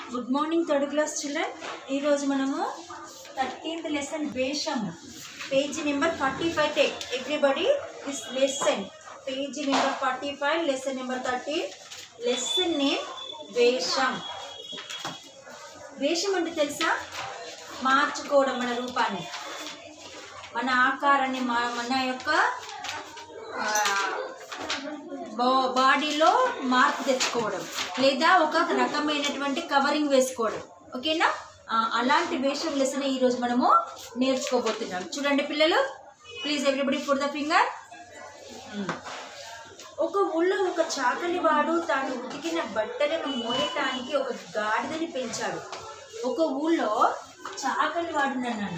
Good morning third class children. ఈరోజు మనము 13th lesson వేషం page number 45 take everybody this lesson page number 45 lesson number 13 lesson name వేషం. వేషం అంటే తెలుసా? మార్చుకోవడం, మన రూపాన్ని, మన ఆకారాన్ని, మన యొక్క బాడీలో మార్పు తెచ్చుకోవడం, లేదా ఒక రకమైనటువంటి కవరింగ్ వేసుకోవడం. ఓకేనా? అలాంటి వేషం లెసన్ ఈరోజు మనము నేర్చుకోబోతున్నాం. చూడండి పిల్లలు, please everybody put the finger. ఒక ఊళ్ళో ఒక చాకలివాడు తాను ఉతికిన బట్టలను మోయటానికి ఒక గాడిదని పెంచాడు. ఒక ఊళ్ళో చాకలివాడు నన్ను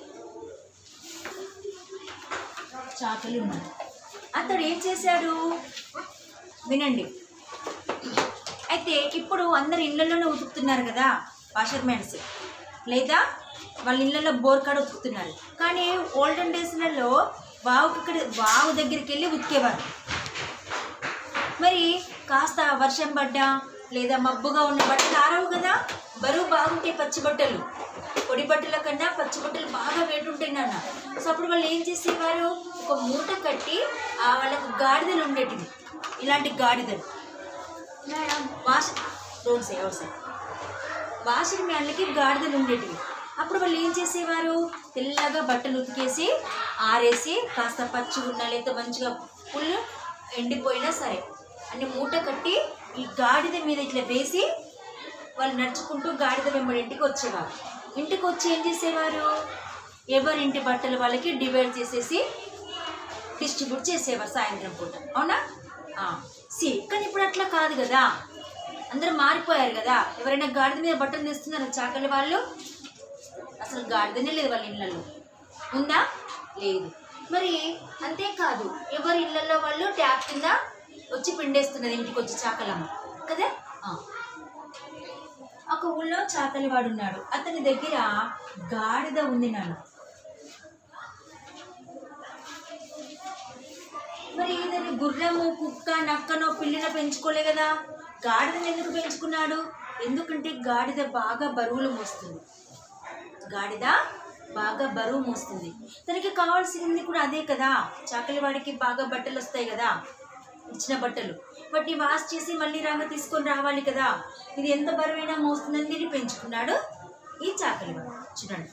చాకలి ఉన్నాడు. అతడు ఏం చేశాడు వినండి. అయితే ఇప్పుడు అందరు ఇళ్ళల్లోనే ఉతుకుతున్నారు కదా, వాషర్మెన్స్, లేదా వాళ్ళ ఇళ్ళల్లో బోర్ కాడ ఉతుకుతున్నారు. కానీ ఓల్డెన్ డేస్లలో వావు దగ్గరికి వెళ్ళి ఉతికేవారు. మరి కాస్త వర్షం పడ్డా లేదా మబ్బుగా ఉన్న బట్టలు ఆరవు కదా, బరువు బాగుంటాయి. పచ్చి బట్టలు, పొడి బట్టల కన్నా పచ్చి బట్టలు బాగా వెయిట్ ఉంటాయి నాన్న. సో అప్పుడు వాళ్ళు ఏం చేసేవారు, ఒక మూట కట్టి వాళ్ళకు గాడిదలు ఉండేటివి, ఇలాంటి గాడిదలు. వాషింగ్ మ్యాన్లకి గాడిదలు ఉండేటివి. అప్పుడు వాళ్ళు ఏం చేసేవారు, తెల్లగా బట్టలు ఉతికేసి ఆరేసి కాస్త పచ్చిగా ఉన్నా లేదా మంచిగా ఫుల్ ఎండిపోయినా సరే అన్ని మూట కట్టి ఈ గాడిద మీద ఇట్లా వేసి వాళ్ళు నడుచుకుంటూ గాడిద వెంబడి ఇంటికి వచ్చేవారు. ఇంటికి వచ్చి ఏం చేసేవారు, ఎవరింటి బట్టలు వాళ్ళకి డివైడ్ చేసేసి డిస్ట్రిబ్యూట్ చేసేవారు సాయంత్రం పూట. అవునా? కానీ ఇప్పుడు అట్లా కాదు కదా, అందరూ మారిపోయారు కదా. ఎవరైనా గాడిద మీద బట్టలు తెస్తున్నారు చాకలి వాళ్ళు? అసలు గాడిదనే లేదు వాళ్ళ ఇళ్ళల్లో. ఉందా? లేదు. మరి అంతేకాదు, ఎవరి ఇళ్ళల్లో వాళ్ళు ట్యాప్ కింద వచ్చి పిండేస్తున్నది ఇంటికి వచ్చి చాకలమ్మ కదా. ఒక ఊళ్ళో చాకలివాడు ఉన్నాడు. అతని దగ్గర గాడిద ఉంది నాన్న. మరి ఏదైనా గుర్రము, కుక్క, నక్కనో, పిల్లినో పెంచుకోలే కదా. గాడిదని ఎందుకు పెంచుకున్నాడు? ఎందుకంటే గాడిద బాగా బరువులు మోస్తుంది. గాడిద బాగా బరువు మోస్తుంది. తనకి కావాల్సింది కూడా అదే కదా. చాకలివాడికి బాగా బట్టలు వస్తాయి కదా, ఇచ్చిన బట్టలు. వాటిని వాష్ చేసి మళ్ళీ రంగ తీసుకొని రావాలి కదా. ఇది ఎంత బరువైనా మోస్తుందని దీన్ని పెంచుకున్నాడు ఈ చాకలివాడు. చూడండి,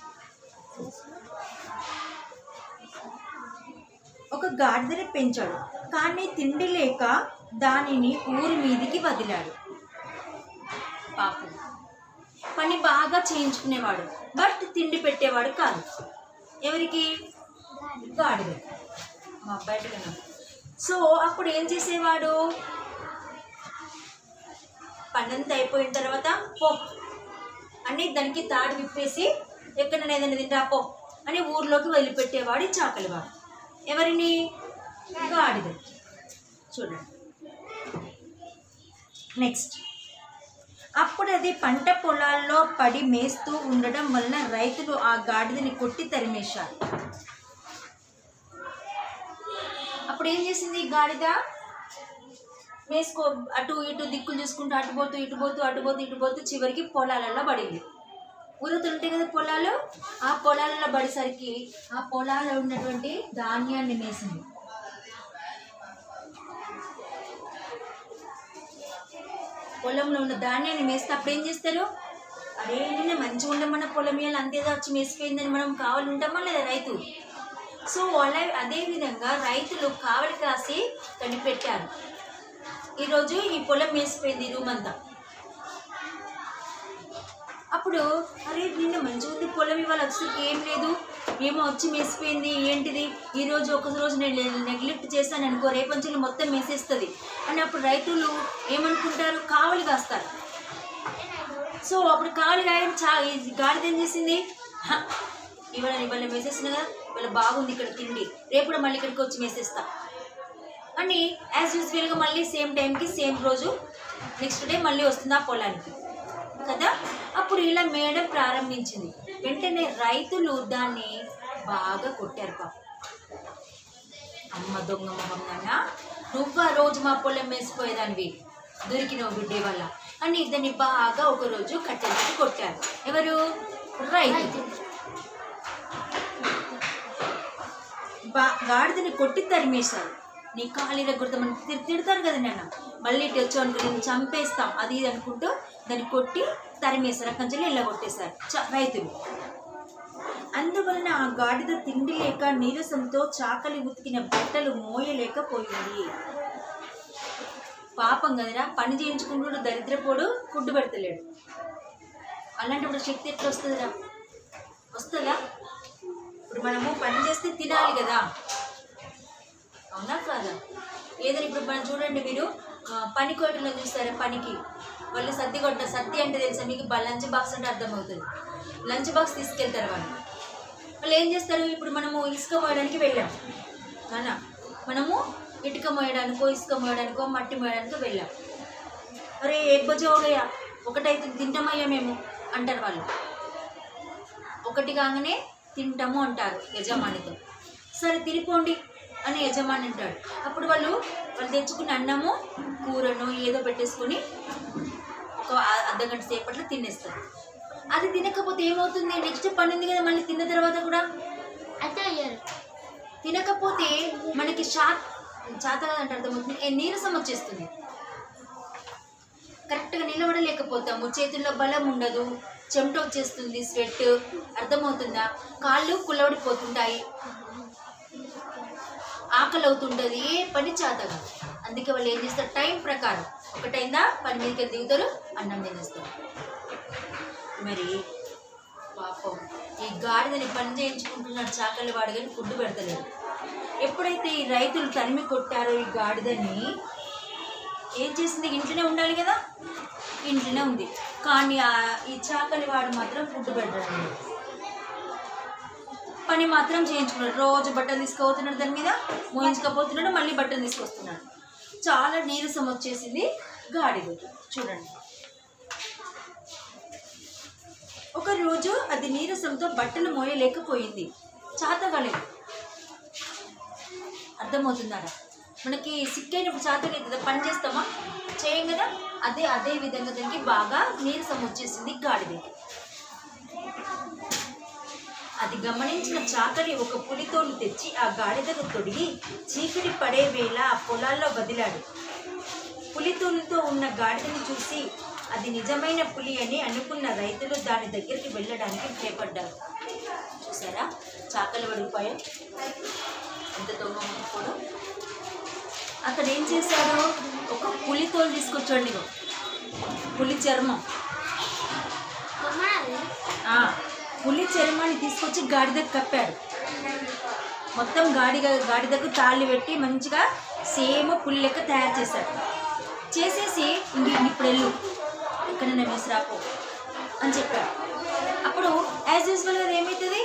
ఒక గాడిదని పెంచాడు, కానీ తిండి లేక దానిని ఊరి మీదికి వదిలాడు. పాపం, పని బాగా చేయించుకునేవాడు, బట్ తిండి పెట్టేవాడు కాదు. ఎవరికి? గాడిద. బయటగా. సో అప్పుడు ఏం చేసేవాడు, పనంతా అయిపోయిన తర్వాత పో అని దానికి తాడు విప్పేసి ఎక్కడైనా ఏదైనా తింటా పో అని ఊర్లోకి వదిలిపెట్టేవాడు ఈ చాకలివాడు. ఎవరిని? గాడిద. చూడండి నెక్స్ట్. అప్పుడు అది పంట పొలాల్లో పడి మేస్తూ ఉండడం వలన రైతులు ఆ గాడిదని కొట్టి తరిమేశారు. అప్పుడు ఏం చేసింది గాడిద? మేసుకో అటు ఇటు దిక్కులు చూసుకుంటూ అటుపోతూ ఇటుపోతూ అటుపోతూ ఇటుపోతూ చివరికి పొలాలలో పడింది. ఊరుతుంటాయి కదా పొలాలు, ఆ పొలాలలో పడేసరికి ఆ పొలాల్లో ఉన్నటువంటి ధాన్యాన్ని మేసింది. పొలంలో ఉన్న ధాన్యాన్ని మేస్తే అప్పుడు ఏం చేస్తారు, అరే నిన్న మంచిగా ఉండమన్న పొలం ఇవాళ అంతేదా వచ్చి మేసిపోయిందని మనం కావాలి ఉంటామా లేదా రైతు? సో అలా అదేవిధంగా రైతులు కావలి కాసి కనిపెట్టారు. ఈరోజు ఈ పొలం మేసిపోయింది రూమ్ అంతా. అప్పుడు అరే నిన్న మంచిగా ఉంది పొలం, ఇవాళ వచ్చేసరికి ఏం లేదు, ఏమో వచ్చి మేసిపోయింది, ఏంటిది ఈరోజు ఒక రోజు నేను నెగ్లెక్ట్ చేస్తాను అనుకో, రేపంచులు మొత్తం మేసేస్తుంది అని అప్పుడు రైతులు ఏమనుకుంటారు, కావలి కాస్తారు. సో అప్పుడు కావలి కాయని గాడిద ఏం చేసింది, ఇవాళ మేసేస్తున్నా కదా, ఇవాళ బాగుంది ఇక్కడ తిండి, రేపు కూడా మళ్ళీ ఇక్కడికి వచ్చి మేసేస్తా అని యాజ్ యూజువల్గా మళ్ళీ సేమ్ టైంకి సేమ్ రోజు నెక్స్ట్ డే మళ్ళీ వస్తుంది ఆ పొలానికి కదా. అప్పుడు ఇలా మేయడం ప్రారంభించింది. వెంటనే రైతులు దాన్ని బాగా కొట్టారు. పాప, అమ్మ దొంగ మొహం నాన్న, నువ్వు ఆ రోజు మా పొలం వేసిపోయేదానివి, దొరికినావు బిడ్డే వల్ల, అని దాన్ని బాగా ఒకరోజు కట్టెలతో కొట్టారు. ఎవరు? రైతు. గాడిదని కొట్టి తరిమేశారు. నీ కాళీల గుర్తమని తిడతారు కదా నాన్న, మళ్ళీ ఇటు వచ్చావు అనుకో నేను చంపేస్తాం అది ఇది అనుకుంటూ దాన్ని కొట్టి తరిమేశారు. అక్కడి నుంచి ఇలా కొట్టేశారు రైతులు. అందువలన ఆ గాడిద తిండి లేక నీరసంతో చాకలి ఉతికిన బట్టలు మోయలేకపోయింది. పాపం కదరా, పని చేయించుకుంటూ దరిద్రపోడు, ఫుడ్ పెడతలేడు. అలాంటప్పుడు శక్తి ఎట్లా వస్తుందిరా? వస్తుందా? ఇప్పుడు మనము పని చేస్తే తినాలి కదా, అవునా కాదా? ఏదైనా ఇప్పుడు మనం చూడండి, మీరు పని కోటలో చూస్తారా, పనికి వాళ్ళు సర్ది అంటే తెలుసా మీకు? లంచ్ బాక్స్ అంటే అర్థమవుతుంది. లంచ్ బాక్స్ తీసుకెళ్తారు వాళ్ళు ఏం చేస్తారు? ఇప్పుడు మనము ఇసుక మోయడానికి వెళ్ళాం నాన్న, మనము ఇటుక మోయడానికో ఇసుక మోయడానికో మట్టి మోయడానికో వెళ్ళాం. అరే ఏక్ బజే హోగయా, ఒకటైతే తింటామయ్యా మేము అంటారు వాళ్ళు. ఒకటి కాగానే తింటాము అంటారు యజమానితో. సరే తినిపోండి అని యజమాని అంటాడు. అప్పుడు వాళ్ళు తెచ్చుకున్న అన్నము కూరను ఏదో పెట్టేసుకొని ఒక అర్ధగంట సేపట్లో తినేస్తారు. అది తినకపోతే ఏమవుతుంది? నెక్స్ట్ పని ఉంది కదా, మళ్ళీ తిన్న తర్వాత కూడా అయితే తినకపోతే మనకి చాత అంటే అర్థమవుతుంది, నీరసం వచ్చేస్తుంది. కరెక్ట్గా నిలబడలేకపోతాము, చేతుల్లో బలం ఉండదు, చెమట వచ్చేస్తుంది, స్వెట్, అర్థమవుతుందా? కాళ్ళు కుల్లబడిపోతుంటాయి, ఆకలి అవుతుంటుంది, ఏ పని చేతగా. అందుకే వాళ్ళు ఏం చేస్తారు? టైం ప్రకారం ఒకటైందా పని మీదకి వెళ్ళి దిగుతారు, అన్నం తినేస్తారు. మరి పాపం ఈ గాడిదని పని చేయించుకుంటున్నాడు చాకలి వాడు, కానీ ఫుడ్ పెడతలేడు. ఎప్పుడైతే ఈ రైతులు తరిమి కొట్టారో ఈ గాడిదని, ఏం చేసింది? ఇంట్లోనే ఉండాలి కదా, ఇంట్లోనే ఉంది. కానీ ఈ చాకలి వాడు మాత్రం ఫుడ్ పెట్టడం, పని మాత్రం చేయించుకున్నాడు. రోజు బట్టలు తీసుకుపోతున్నాడు, దాని మీద మోయించకపోతున్నాడు, మళ్ళీ బట్టలు తీసుకొస్తున్నాడు. చాలా నీరసం వచ్చేసింది గాడిదకి. చూడండి, ఒకరోజు అది నీరసంతో బట్టలు మోయలేకపోయింది, చాతగాలేదు. అర్థమవుతుందా? మనకి సిక్కైనప్పుడు చాతలేదు, పని చేస్తామా? చేయం కదా. అదే విధంగా దానికి బాగా నీరసం వచ్చేసింది గాడిదకి. అది గమనించిన చాకలి ఒక పులితోలు తెచ్చి ఆ గాడిదకు తొడిగి చీకటి పడే వేళ ఆ పొలాల్లో వదిలాడు. పులితోలుతో ఉన్న గాడిదని చూసి అది నిజమైన పులి అని అనుకున్న రైతులు దాని దగ్గరికి వెళ్ళడానికి భయపడ్డారు. చూసారా చాకలి వడిపోయాం ఎంత దొంగ. అక్కడ ఏం చేశాడు? ఒక పులితోలు తీసుకొచ్చండి, పులి చర్మం, పులి చర్మాన్ని తీసుకొచ్చి గాడిదకు కప్పాడు. మొత్తం గాడిదకు తాళ్ళు పెట్టి మంచిగా సేమ్ పులి లెక్క తయారు చేశాడు. చేసేసి ఇప్పుడు వెళ్ళు, ఎక్కడైనా వేసిరాపో అని చెప్పాడు. అప్పుడు యాజ్ యూజువల్గా ఏమవుతుంది?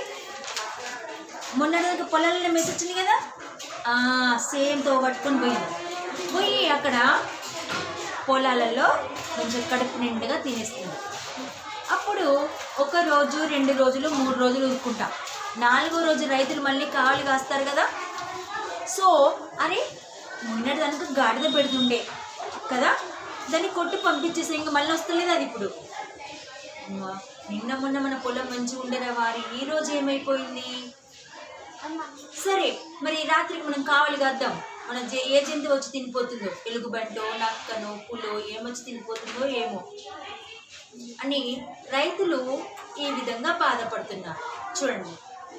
మొన్న పొలాలలో మెస్ వచ్చింది కదా, సేమ్తో పట్టుకొని పోయి అక్కడ పొలాలలో కొంచెం కడుపు నిండుగా తినేస్తుంది. అప్పుడు 1 రోజు 2 రోజులు 3 రోజులు ఊరుకుంటాం, 4వ రోజు రైతులు మళ్ళీ కావాలి కాస్తారు కదా. సో అరే మొన్నటి దానికి గాడిద పెడుతుండే కదా, దాన్ని కొట్టి పంపించేసి ఇంకా మళ్ళీ వస్తలేదు అది. ఇప్పుడు నిన్న మొన్న మన పొలం మంచిగా ఉండేరా వారి, ఈరోజు ఏమైపోయింది? సరే మరి రాత్రికి మనం కావాలి కద్దాం, మన ఏ జంతువు వచ్చి తినిపోతుందో, ఎలుగుబంటో నక్కనో పులో ఏమొచ్చి తినిపోతుందో ఏమో అని రైతులు ఈ విధంగా బాధపడుతున్నారు. చూడండి,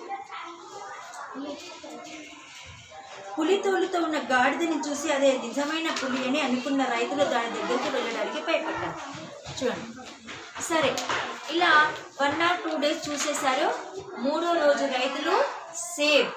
పులితోలుతో ఉన్న గాడిదని చూసి అదే నిజమైన పులి అని అనుకున్న రైతులు దాని దగ్గరికి వెళ్ళడానికి భయపడ్డారు. చూడండి, సరే ఇలా 1 or 2 days చూసేశారు. 3వ రోజు రైతులు సేమ్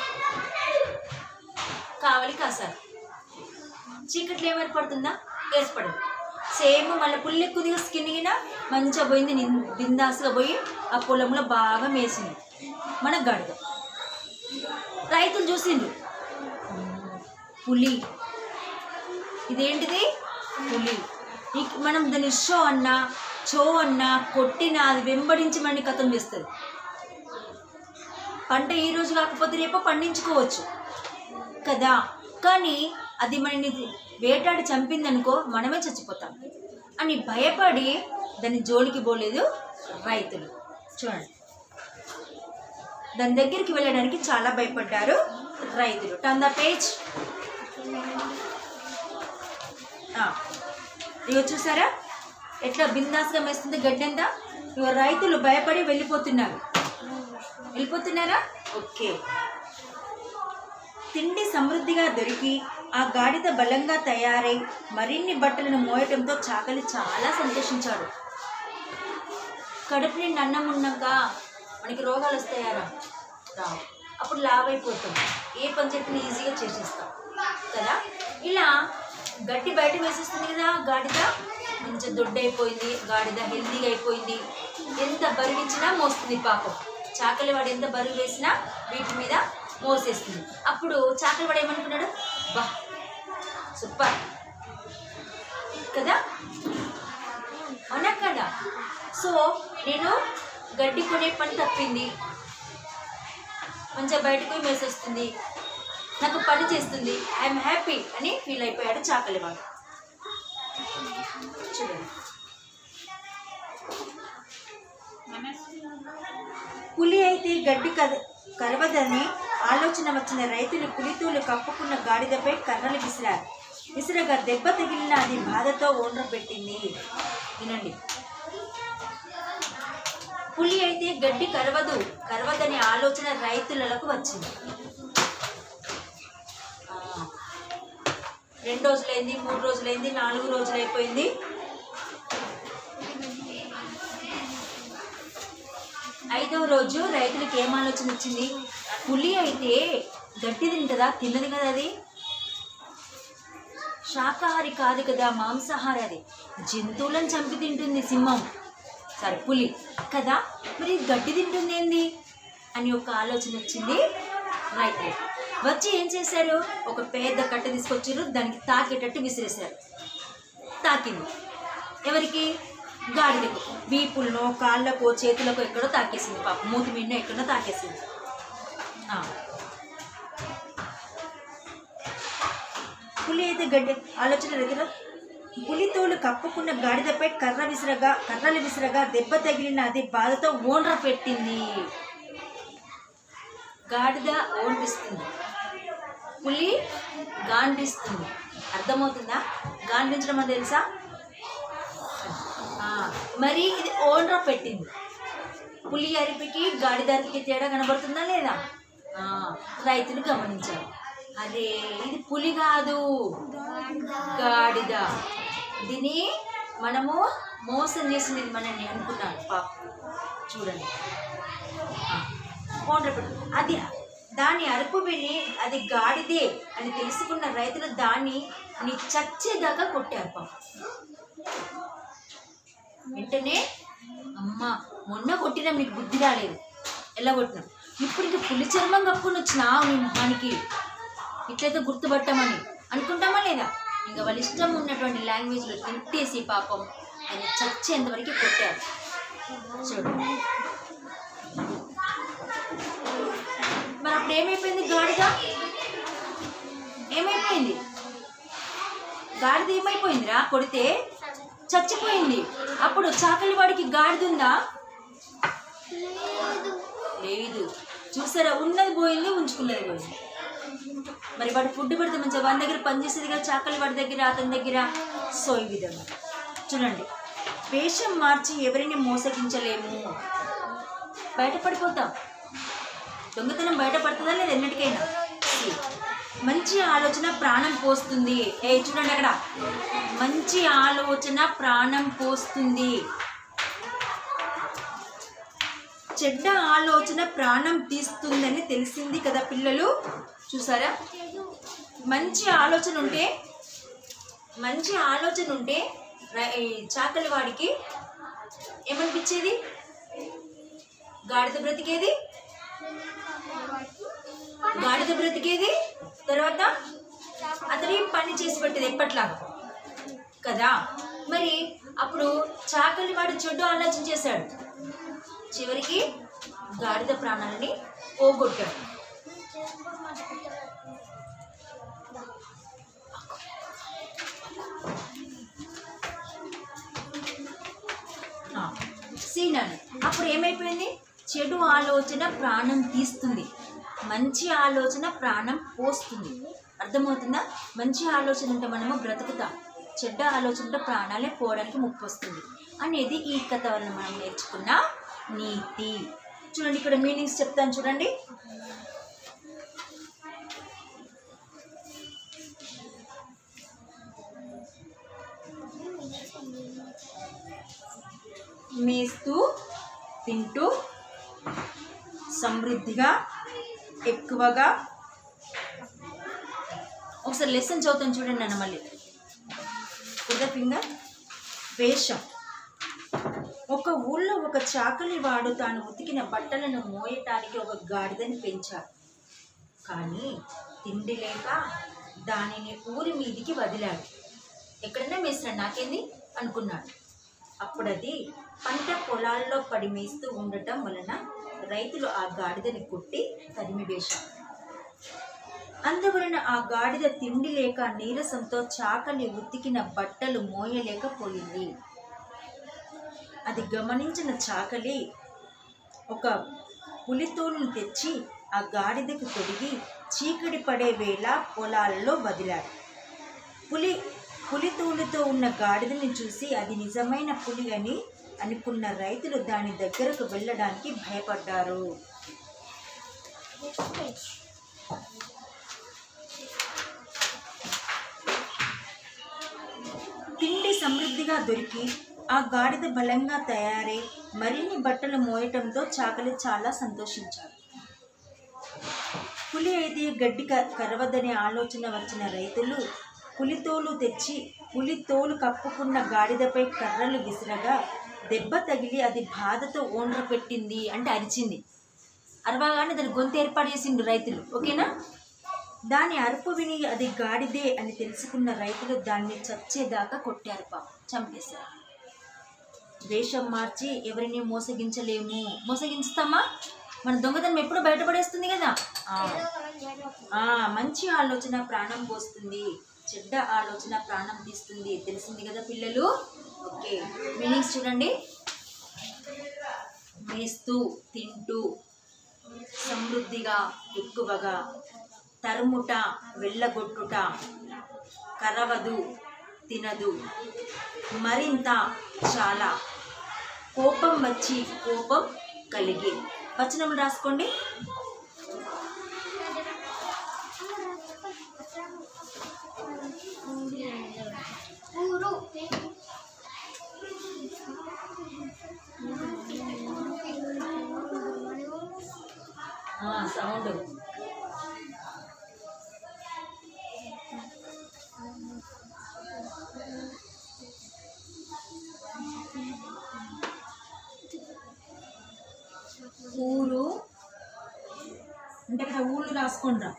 కావలి కాసారు. చీకట్లో ఏమేర్పడుతుందా? ఏర్పడదు. సేమ్ మళ్ళీ పుల్లి ఎక్కువగా స్కిన్ గిన మంచిగా పోయింది, బిందాసుగా పోయి ఆ పొలంలో బాగా మేసింది మన గాడిద. రైతులు చూసిండ్రు, పులి, ఇదేంటిది? పులి. మనం దాన్ని షో అన్నా చో అన్నా కొట్టినా అది వెంబడించి మనని కథం చేస్తుంది. పంట ఈ రోజు కాకపోతే రేపో పండించుకోవచ్చు కదా, కానీ అది మనని వేటాడి చంపిందనుకో మనమే చచ్చిపోతాం. అని భయపడి దాని జోలికి పోలేదు రైతులు. చూడండి, దాని దగ్గరికి వెళ్ళడానికి చాలా భయపడ్డారు రైతులు. Turn the page. ఇగో చూసారా ఎట్లా బిందాస్గా మేస్తుంది గడ్డంతా. ఇగో రైతులు భయపడి వెళ్ళిపోతున్నారా? ఓకే. తిండి సమృద్ధిగా దొరికి ఆ గాడిద బలంగా తయారై మరిన్ని బట్టలను మోయటంతో చాకలి చాలా సంతోషించాడు. కడుపు నిండి అన్నం ఉన్నాక మనకి రోగాలు వస్తాయారా? రావు. అప్పుడు లాభైపోతాం, ఏ పని చెప్పిన ఈజీగా చేసేస్తాం కదా. ఇలా గడ్డి బయట వేసేస్తుంది కదా గాడిద, మంచిగా దొడ్డైపోయింది గాడిద, హెల్తీగా అయిపోయింది. ఎంత బరువు ఇచ్చినా మోస్తుంది పాపం. చాకలి వాడు ఎంత బరువు వేసినా వీటి మీద మోసేస్తుంది. అప్పుడు చాకలి వాడు ఏమనుకున్నాడు, బా సూపర్ కదా అనక్కడా. సో నేను గడ్డి కొనే పని తప్పింది, మంచిగా బయటకు మేసేస్తుంది, నాకు పని చేస్తుంది, ఐఎమ్ హ్యాపీ అని ఫీల్ అయిపోయాడు చాకలి వాడు. చూడండి, పులి అయితే గడ్డి కరవదని ఆలోచన వచ్చిన రైతులు పులితోలు కప్పుకున్న గాడిదపై కర్రలు విసిరగా దెబ్బ తగిలిన అది బాధతో ఓండ్ర పెట్టింది. వినండి, పులి అయితే గడ్డి కరవదని ఆలోచన రైతులకు వచ్చింది. 2 రోజులైంది, 3 రోజులైంది, 4 రోజులు అయిపోయింది. ఐదవ రోజు రైతులకి ఏం ఆలోచన వచ్చింది, పులి అయితే గడ్డి తింటుందా? తిన్నది కదా, అది శాకాహారి కాదు కదా, మాంసాహారి. అది జంతువులను చంపి తింటుంది, సింహం పులి కదా, మరి గడ్డి తింటుంది ఏంది అని ఒక ఆలోచన వచ్చింది రైతులు. వచ్చి ఏం చేశారు, ఒక పెద్ద కట్ట తీసుకొచ్చారు, దానికి తాకేటట్టు విసిరేశారు. తాకింది ఎవరికి? గాడిదకు. వీపుల్లో, కాళ్ళకు, చేతులకు ఎక్కడో తాకేసింది పాపం, మూతి మీద ఎక్కడో తాకేసింది. పులి అయితే గడ్డి ఆలోచన రైతులు పులితోలు కప్పుకున్న గాడిదపై కర్రలు విసిరగా దెబ్బ తగిలిన అది బాధతో ఓండ్ర పెట్టింది. గాడిద ఓండ్రిస్తుంది, పులి గాండ్రిస్తుంది. అర్థమవుతుందా? గాండ్రించడం అని తెలుసా? మరి ఇది ఓండ్ర పెట్టింది. పులి అరిపికి గాడిద అరిపికి తేడా కనబడుతుందా లేదా? రైతులు గమనించారు, అదే ఇది పులి కాదు గాడిద, దీన్ని మనము మోసం చేసినది మనల్ని అనుకున్నాను పాప. చూడండి, అది దాని అరుపు విని అది గాడిదే అని తెలుసుకున్న రైతులు దాన్ని చచ్చేదాకా కొట్టారు పాప. వెంటనే అమ్మ మొన్న కొట్టినాం, నీకు బుద్ధి రాలేదు, ఎలా కొట్టినాం, ఇప్పుడు ఇంకా పులి చర్మం కప్పుకొని వచ్చినావు నీ మొహానికి, ఇట్లయితే గుర్తుపట్టామని అనుకుంటామా లేదా? ఇంకా వాళ్ళ ఇష్టం ఉన్నటువంటి లాంగ్వేజ్లో తిట్టేసి పాపం ఆయన చచ్చేంతవరకు కొట్టారు. చూడండి, మరి అప్పుడు ఏమైపోయింది? గాడిద ఏమైపోయిందిరా? కొడితే చచ్చిపోయింది. అప్పుడు చాకలి వాడికి గాడిద ఉందా? లేదు. చూసారా, ఉన్నది పోయింది, ఉంచుకున్నది పోయింది. మరి వాడు ఫుడ్ పెడితే మంచిగా వాడి దగ్గర పనిచేసేది కదా, చాకలి వాడి దగ్గర, అతని దగ్గర. సో ఈ విధంగా చూడండి, వేషం మార్చి ఎవరిని మోసగించలేము, బయటపడిపోతాం. దొంగతనం బయటపడుతుందా లేదా? ఎన్నటికైనా. మంచి ఆలోచన ప్రాణం పోస్తుంది. చూడండి అక్కడ, మంచి ఆలోచన ప్రాణం పోస్తుంది, చెడ్డ ఆలోచన ప్రాణం తీస్తుందని తెలిసింది కదా పిల్లలు. చూసారా, మంచి ఆలోచన ఉంటే చాకలి వాడికి ఏమనిపించేది? గాడిద బ్రతికేది, తర్వాత అతని పని చేసి పెట్టేది ఎప్పట్లాగా కదా. మరి అప్పుడు చాకలి వాడు చెడ్డ ఆలోచన చేశాడు, చివరికి గాడిద ప్రాణాలని పోగొట్టాడు. సీన్ అని. అప్పుడు ఏమైపోయింది? చెడు ఆలోచన ప్రాణం తీస్తుంది, మంచి ఆలోచన ప్రాణం పోస్తుంది. అర్థమవుతుందా? మంచి ఆలోచన ఉంటే మనము బ్రతుకుతాం, చెడ్డ ఆలోచన ఉంటే ప్రాణాలే పోవడానికి ముప్పు వస్తుంది అనేది ఈ కథ వల్ల మనం నేర్చుకున్న నీతి. చూడండి, ఇక్కడ మీనింగ్స్ చెప్తాను చూడండి. మేస్తూ తింటూ సమృద్ధిగా ఎక్కువగా. ఒకసారి లెసన్ చదువుతాను చూడండి అన్న. మళ్ళీ ఫింగర్. వేషం. ఒక ఊళ్ళో ఒక చాకలి వాడు తాను ఉతికిన బట్టలను మోయటానికి ఒక గాడిదని పెంచాడు. కానీ తిండి లేక దానిని ఊరి మీదికి వదిలాడు. ఎక్కడైనా మేస్తాడు, నాకేంది అనుకున్నాడు. అప్పుడు అది పంట పొలాల్లో పడి మేస్తూ ఉండటం వలన రైతులు ఆ గాడిదని కొట్టి తరిమివేశారు. అందువలన ఆ గాడిద తిండి లేక నీరసంతో చాకలి ఉతికిన బట్టలు మోయలేకపోయింది. అది గమనించిన చాకలి ఒక పులితోలును తెచ్చి ఆ గాడిదకు తొడిగి చీకటి పడే వేళ పొలాల్లో వదిలాడు. పులితోలుతో ఉన్న గాడిదని చూసి అది నిజమైన పులి అని అనుకున్న రైతులు దాని దగ్గరకు వెళ్ళడానికి భయపడ్డారు. తిండి సమృద్ధిగా దొరికి ఆ గాడిద బలంగా తయారై మరిన్ని బట్టలు మోయటంతో చాకలి చాలా సంతోషించాడు. పులి అయితే గడ్డి కరవదనే ఆలోచన వచ్చిన రైతులు పులితోలు తెచ్చి పులితోలు కప్పుకున్న గాడిదపై కర్రలు విసిరగా దెబ్బ తగిలి అది బాధతో ఓండ్ర పెట్టింది, అంటే అరిచింది. అరవగానే దాని గొంతు ఏర్పాటు చేసిండు రైతులు. ఓకేనా? దాని అరుపు విని అది గాడిదే అని తెలుసుకున్న రైతులు దాన్ని చచ్చేదాకా కొట్టారు, పాపం చంపేశారు. వేషం మార్చి ఎవరిని మోసగించలేము. మోసగించుతామా? మన దొంగతనం ఎప్పుడు బయటపడేస్తుంది కదా. మంచి ఆలోచన ప్రాణం పోస్తుంది, చెడ్డ ఆలోచన ప్రాణం తీస్తుంది. తెలిసింది కదా పిల్లలు? ఓకే, మీనింగ్స్ చూడండి. మేస్తూ తింటూ, సమృద్ధిగా ఎక్కువగా, తరుముట వెళ్ళగొట్టుట, కరవదు తినదు, మరింత చాలా, కోపం వచ్చి కోపం కలిగి. వచనం రాసుకోండి. సౌండ్. ఊరు అంటే ఇక్కడ ఊళ్ళు రాసుకుంటా.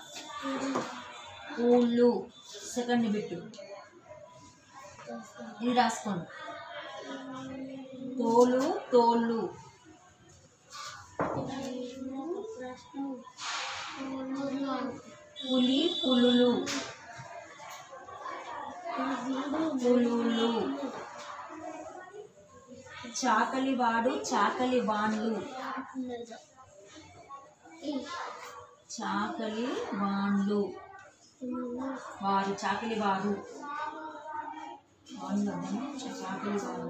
ఊళ్ళు సెకండ్ బిట్టు ఇది రాసుకోండి. తోలు తోళ్ళు, పులి పులులు, పులులు, చాకలి వాడు చాకలి వాన్లు, చాకలి వాన్లు వారు, చాకలి వారు, చాకలి వారు.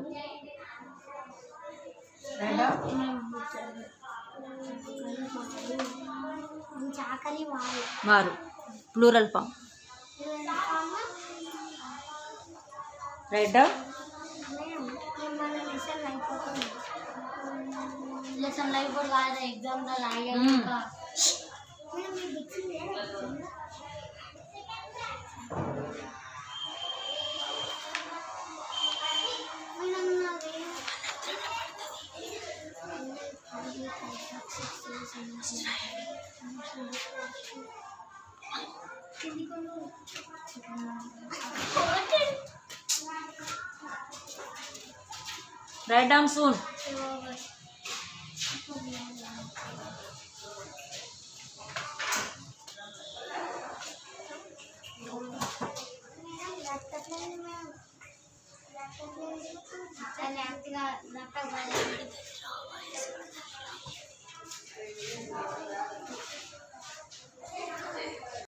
వారు plural form. Right down. Lesson life కూడా కాదు, ఎగ్జామ్ లో రాయాలి. Write down soon. laptop